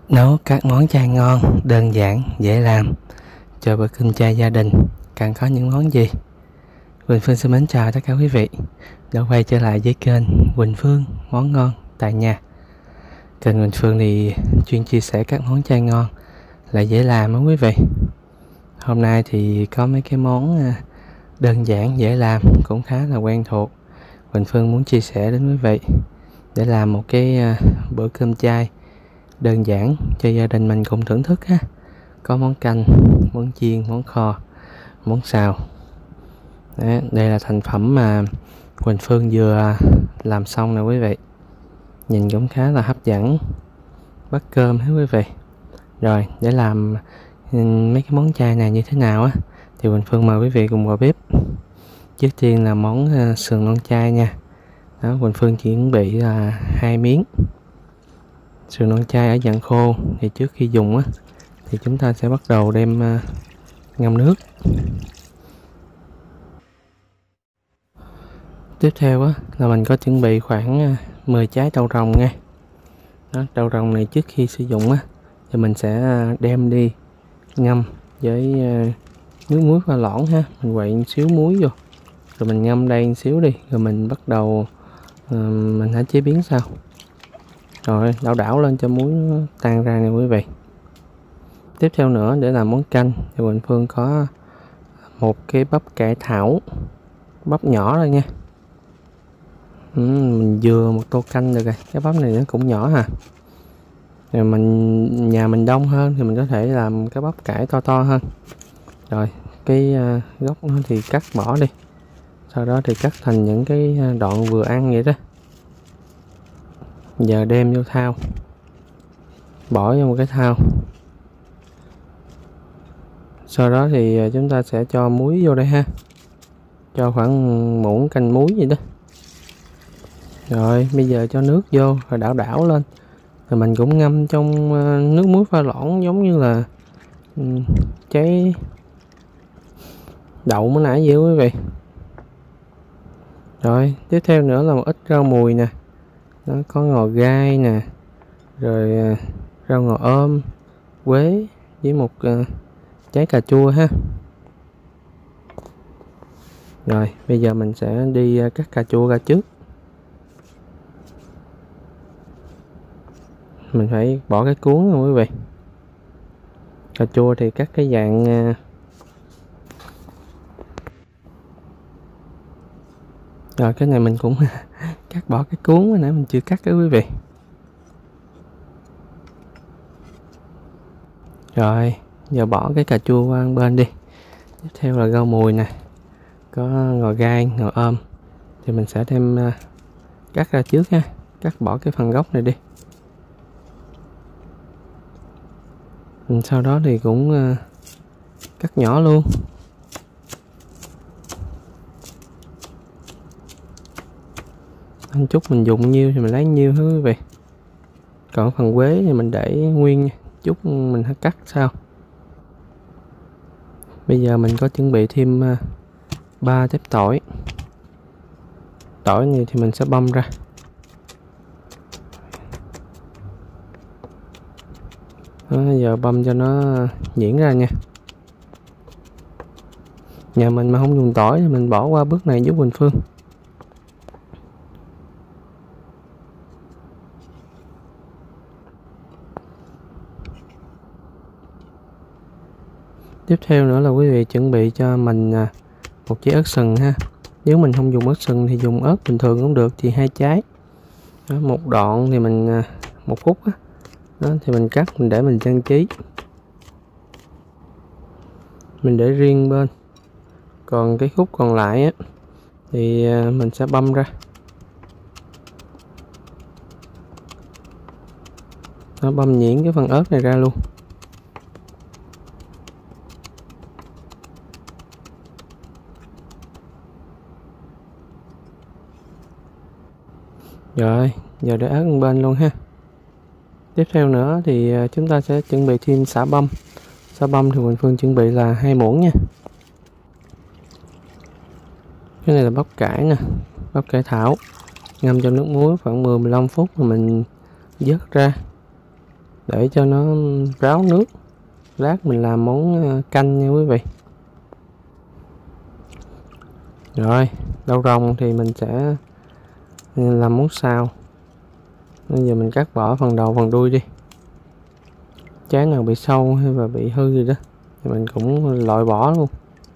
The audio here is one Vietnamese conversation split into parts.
Nấu các món chay ngon, đơn giản, dễ làm cho bữa cơm chay gia đình. Cần có những món gì? Quỳnh Phương xin mến chào tất cả quý vị đã quay trở lại với kênh Quỳnh Phương Món Ngon Tại Nhà. Kênh Quỳnh Phương thì chuyên chia sẻ các món chay ngon lại dễ làm đó quý vị. Hôm nay thì có mấy cái món đơn giản, dễ làm, cũng khá là quen thuộc. Quỳnh Phương muốn chia sẻ đến quý vị để làm một cái bữa cơm chay đơn giản cho gia đình mình cùng thưởng thức ha. Có món canh, món chiên, món kho, món xào. Đây là thành phẩm mà Quỳnh Phương vừa làm xong nè quý vị. Nhìn cũng khá là hấp dẫn, bắt cơm hết quý vị. Rồi để làm mấy cái món chay này như thế nào á thì Quỳnh Phương mời quý vị cùng vào bếp. Trước tiên là món sườn non chay nha. Đó, Quỳnh Phương chỉ chuẩn bị là 2 miếng sườn non chay ở dạng khô. Thì trước khi dùng á thì chúng ta sẽ bắt đầu đem ngâm nước. Tiếp theo á là mình có chuẩn bị khoảng 10 trái đậu rồng nha. Đó, đậu rồng này trước khi sử dụng á thì mình sẽ đem đi ngâm với nước muối pha loãng ha. Mình quậy một xíu muối vô rồi mình ngâm đây một xíu đi, rồi mình bắt đầu mình hãy chế biến sau. Rồi đảo lên cho muối tan ra nè quý vị. Tiếp theo nữa để làm món canh thì Quỳnh Phương có một cái bắp cải thảo, bắp nhỏ thôi nha. Mình vừa một tô canh được rồi. Cái bắp này nó cũng nhỏ hà. Rồi nhà mình đông hơn thì mình có thể làm cái bắp cải to hơn. Rồi cái gốc nó thì cắt bỏ đi, sau đó thì cắt thành những cái đoạn vừa ăn vậy đó. Giờ đem vô thau, bỏ vô một cái thau. Sau đó thì chúng ta sẽ cho muối vô đây ha, cho khoảng muỗng canh muối vậy đó. Rồi bây giờ cho nước vô rồi đảo lên. Rồi mình cũng ngâm trong nước muối pha loãng giống như là trái đậu mới nãy vậy quý vị. Rồi tiếp theo nữa là một ít rau mùi nè. Nó có ngò gai nè, rồi rau ngò ôm, quế với một trái cà chua ha. Rồi bây giờ mình sẽ đi cắt cà chua ra trước. Mình phải bỏ cái cuống nha quý vị. Cà chua thì cắt cái dạng rồi cái này mình cũng cắt bỏ cái cuống hồi nãy mình chưa cắt đó quý vị. Rồi giờ bỏ cái cà chua qua bên đi. Tiếp theo là rau mùi nè, có ngò gai, ngò ôm thì mình sẽ đem cắt ra trước ha. Cắt bỏ cái phần gốc này đi. Sau đó thì cũng cắt nhỏ luôn. Anh chút mình dùng nhiêu thì mình lấy nhiêu hết quý vị. Còn phần quế thì mình để nguyên nha, chút mình cắt sau. Bây giờ mình có chuẩn bị thêm 3 tép tỏi. Tỏi này thì mình sẽ băm ra. Đó, giờ băm cho nó nhuyễn ra nha. Nhà mình mà không dùng tỏi thì mình bỏ qua bước này giúp Quỳnh Phương. Tiếp theo nữa là quý vị chuẩn bị cho mình một trái ớt sừng ha. Nếu mình không dùng ớt sừng thì dùng ớt bình thường cũng được, thì 2 trái. Đó, một đoạn thì mình một khúc á. Đó, thì mình cắt mình để mình trang trí. Mình để riêng bên. Còn cái khúc còn lại á thì mình sẽ băm ra. Nó băm nhuyễn cái phần ớt này ra luôn. Rồi, giờ để ớt bên luôn ha. Tiếp theo nữa thì chúng ta sẽ chuẩn bị thêm sả băm. Sả băm thì Quỳnh Phương chuẩn bị là 2 muỗng nha. Cái này là bắp cải nè, bắp cải thảo. Ngâm trong nước muối khoảng 10-15 phút rồi mình vớt ra. để cho nó ráo nước. Lát mình làm món canh nha quý vị. Rồi, đậu rồng thì mình sẽ làm món xào. Bây giờ mình cắt bỏ phần đầu phần đuôi đi. Trái nào bị sâu hay là bị hư gì đó thì mình cũng loại bỏ luôn.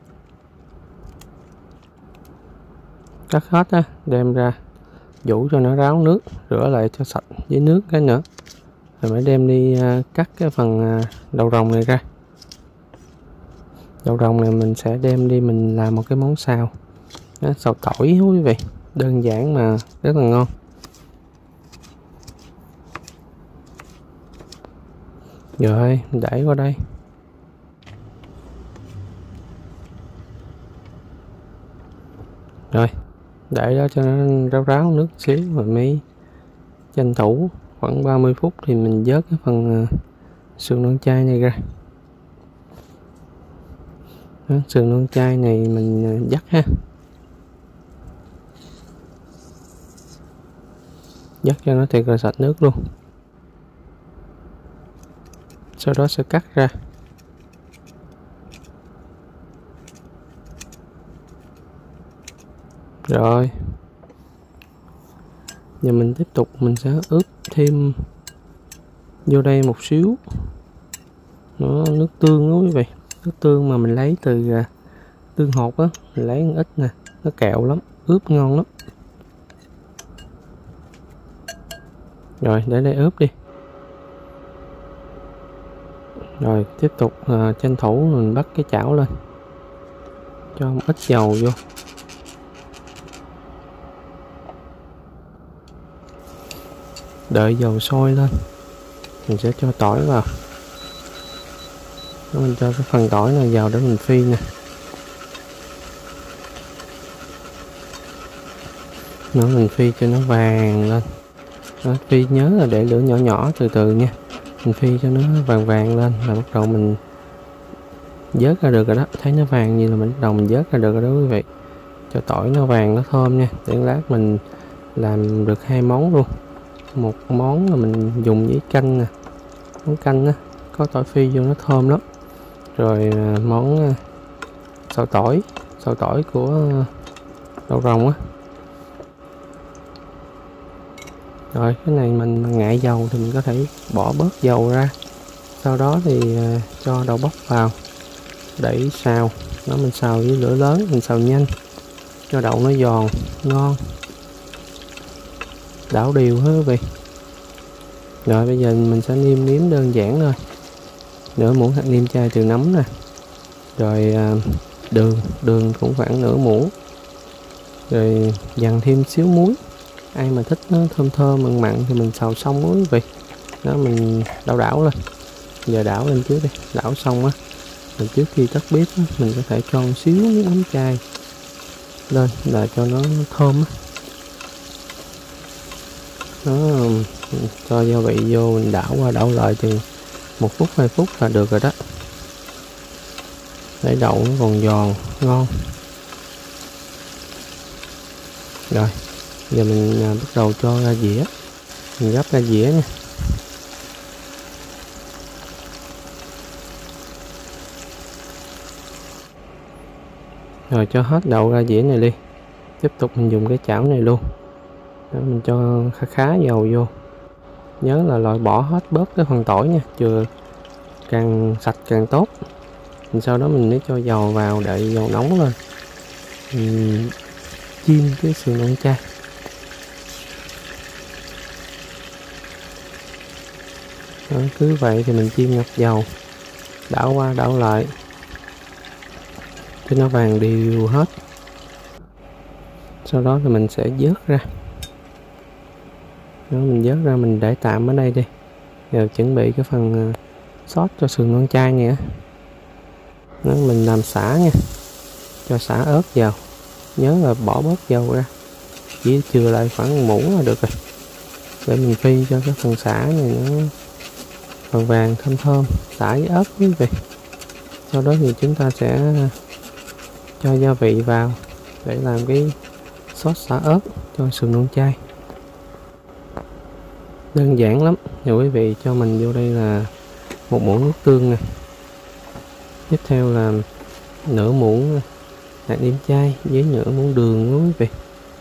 Cắt hết á, đem ra vũ cho nó ráo nước, rửa lại cho sạch với nước cái nữa. Rồi mới đem đi cắt cái phần đậu rồng này ra. Đậu rồng này mình sẽ đem đi mình làm một cái món xào. Đó, xào tỏi quý vị, đơn giản mà rất là ngon. Rồi mình đẩy qua đây. Rồi để đó cho nó ráo ráo nước xíu rồi mới tranh thủ khoảng 30 phút thì mình vớt cái phần sườn non chai này ra. Đó, sườn non chai này mình vắt ha, vắt cho nó thiệt là sạch nước luôn. Sau đó sẽ cắt ra. Rồi giờ mình tiếp tục mình sẽ ướp thêm vô đây một xíu nó nước tương đó quý vị. Nước tương mà mình lấy từ tương hột á, mình lấy một ít nè, nó kẹo lắm, ướp ngon lắm. Rồi để đây ướp đi. Rồi tiếp tục tranh thủ mình bắt cái chảo lên, cho một ít dầu vô. Đợi dầu sôi lên mình sẽ cho tỏi vào. Đó, mình cho cái phần tỏi này vào để mình phi nè. Nó mình phi cho nó vàng lên. Đó, phi nhớ là để lửa nhỏ nhỏ từ từ nha. Mình phi cho nó vàng vàng lên là bắt đầu mình vớt ra được rồi đó. Thấy nó vàng như là mình bắt đầu mình vớt ra được rồi đó quý vị. Cho tỏi nó vàng nó thơm nha. Để lát mình làm được 2 món luôn. Một món là mình dùng với canh nè, món canh á, có tỏi phi vô nó thơm lắm. Rồi món xào tỏi của đậu rồng á. Rồi cái này mình ngại dầu thì mình có thể bỏ bớt dầu ra. Sau đó thì cho đậu bắp vào, đẩy xào. Nó mình xào với lửa lớn, mình xào nhanh cho đậu nó giòn ngon. Đảo đều hết quý vị. Rồi bây giờ mình sẽ nêm nếm đơn giản thôi. Nửa muỗng hạt nêm chai từ nấm nè. Rồi đường cũng khoảng nửa muỗng. Rồi dằn thêm xíu muối. Ai mà thích nó thơm thơm mặn mặn thì mình xào xong đó quý vị. Đó mình đảo lên. Giờ đảo lên trước đi. Đảo xong á, mình trước khi tắt bếp á, mình có thể cho một xíu nước mắm chai lên là cho nó thơm á. Nó cho gia vị vô, mình đảo qua đảo lại chừng 1 phút 2 phút là được rồi đó. Để đậu nó còn giòn ngon. Rồi giờ mình bắt đầu cho ra dĩa. Mình gấp ra dĩa nha. Rồi cho hết đậu ra dĩa này đi. Tiếp tục mình dùng cái chảo này luôn. Đó, mình cho khá dầu vô. Nhớ là loại bỏ hết bớt cái phần tỏi nha, chừa càng sạch càng tốt. Sau đó mình mới cho dầu vào, đợi dầu nóng lên mình chiên cái sườn non chai. Đó, cứ vậy thì mình chiên ngập dầu, đảo qua đảo lại cho nó vàng đều hết. Sau đó thì mình sẽ vớt ra. Đó, mình vớt ra mình để tạm ở đây đi. Giờ chuẩn bị cái phần sốt cho sườn non chai này á. Đó, mình làm sả nha, cho sả ớt vào. Nhớ là bỏ bớt dầu ra, chỉ chừa lại khoảng 1 muỗng là được rồi. Để mình phi cho cái phần sả này nó vàng vàng thơm thơm, sả với ớt quý vị. Sau đó thì chúng ta sẽ cho gia vị vào để làm cái sốt sả ớt cho sườn non chai. Đơn giản lắm. Và quý vị cho mình vô đây là một muỗng nước tương nè. Tiếp theo là nửa muỗng hạt nêm chay với nửa muỗng đường luôn quý vị.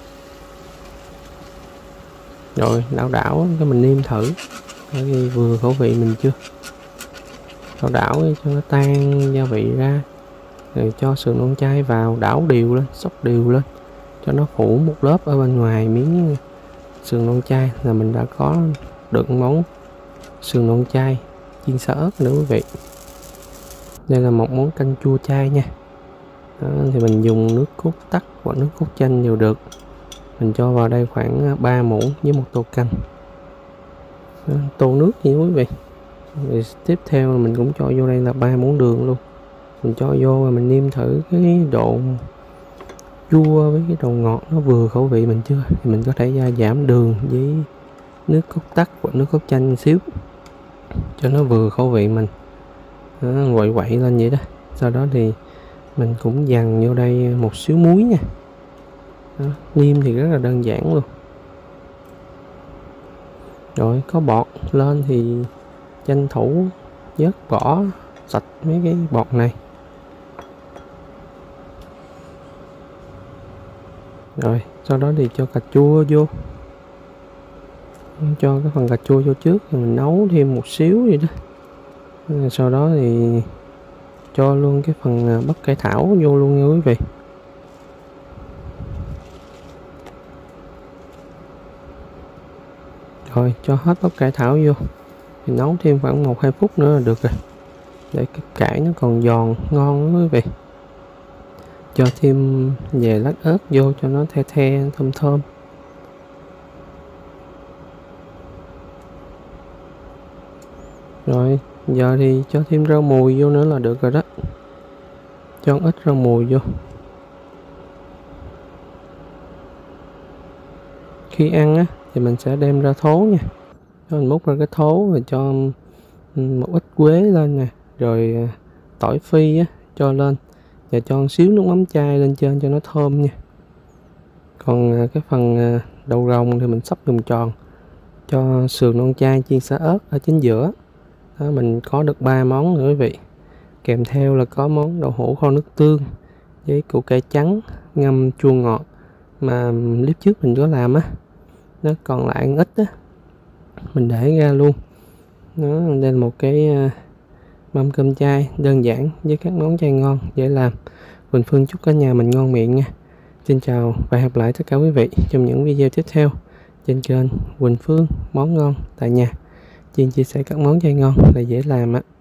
Rồi đảo đảo cho mình nêm thử coi vừa khẩu vị mình chưa. Đảo đảo cho nó tan gia vị ra, rồi cho sườn non chay vào, đảo đều lên, xóc đều lên cho nó phủ một lớp ở bên ngoài miếng sườn non chay là mình đã có được món sườn non chay chiên xả ớt nữa quý vị. Đây là một món canh chua chay nha. Đó, thì mình dùng nước cốt tắc hoặc nước cốt chanh đều được. Mình cho vào đây khoảng 3 muỗng với một tô canh. Đó, tô nước nha quý vị. Rồi tiếp theo mình cũng cho vô đây là 3 muỗng đường luôn. Mình cho vô và mình nêm thử cái độ chua với cái độ ngọt nó vừa khẩu vị mình chưa, thì mình có thể gia giảm đường với nước cốt tắc hoặc nước cốt chanh xíu cho nó vừa khẩu vị mình. Đó, quậy quậy lên vậy đó. Sau đó thì mình cũng dằn vô đây một xíu muối nha. Đó, nêm thì rất là đơn giản luôn. Rồi có bọt lên thì tranh thủ vớt bỏ sạch mấy cái bọt này. Rồi sau đó thì cho cà chua vô, cho cái phần cà chua vô trước rồi mình nấu thêm một xíu vậy đó. Sau đó thì cho luôn cái phần bắp cải thảo vô luôn nha quý vị. Rồi cho hết bắp cải thảo vô thì nấu thêm khoảng 1-2 phút nữa là được rồi, để cái cải nó còn giòn ngon đó quý vị. Cho thêm vài lát ớt vô cho nó the the thơm thơm. Rồi giờ thì cho thêm rau mùi vô nữa là được rồi đó. Cho ít rau mùi vô. Khi ăn á thì mình sẽ đem ra thố nha. Mình múc ra cái thố rồi cho một ít quế lên nè, rồi tỏi phi á cho lên, và cho một xíu nước mắm chai lên trên cho nó thơm nha. Còn cái phần đầu rồng thì mình sắp vòng tròn, cho sườn non chay chiên xả ớt ở chính giữa. Đó, mình có được 3 món nữa quý vị. Kèm theo là có món đậu hũ kho nước tương với củ cải trắng ngâm chua ngọt mà clip trước mình có làm á. Nó còn lại ít á, mình để ra luôn. Đó, đây là một cái mâm cơm chay đơn giản với các món chay ngon dễ làm. Quỳnh Phương chúc cả nhà mình ngon miệng nha. Xin chào và hẹn gặp lại tất cả quý vị trong những video tiếp theo trên kênh Quỳnh Phương món ngon tại nhà. Chuyên chia sẻ các món chay ngon là dễ làm á.